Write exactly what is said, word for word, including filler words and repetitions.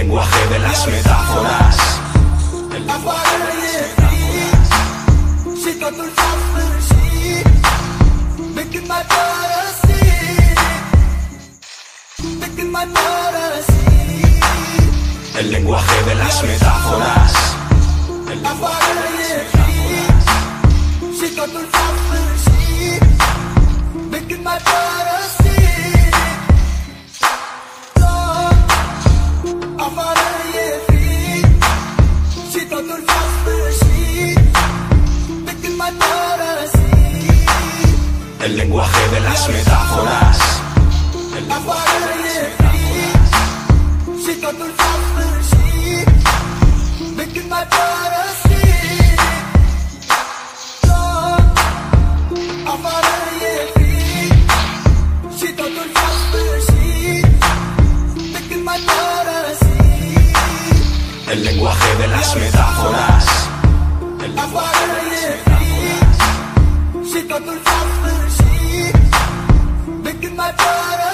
lenguaje de las metáforas. El lenguaje de las metáforas. El lenguaje de las metáforas. El lenguaje de las El lenguaje de las metáforas. El lenguaje de las El lenguaje de las metáforas. El lenguaje de las metáforas.